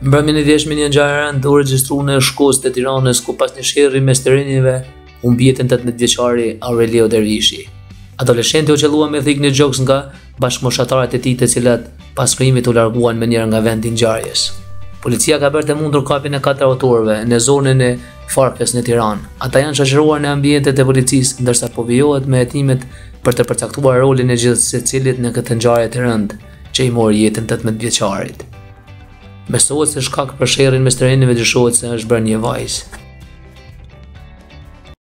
Mbrëmjen e djeshme një ngjarje e rëndë u regjistru në Shkostë të Tiranës ku pas një sherrri mes të rinjve u mbijetën 18 vjeçari Aurelio Dervishi. Adoleshenti u qellua me thikë një gjoks nga bashkëmoshatarët e tij të cilat pas krimit u larguan me njëra nga vendi i ngjarjes. Policia ka bërë të mundur kapjen e 4 autorëve në zonën e Farkës në Tiranë. Ata janë shoqëruar në ambientet e policisë ndërsa po vijohet me hetimet për të përcaktuar rolin e gjithë secilit në këtë ngjarje të rëndë që i mori jetën 18 vjeçarit. Besohet se shkak për sherrin mes të rinjve dyshohet se është bërë një vajzë.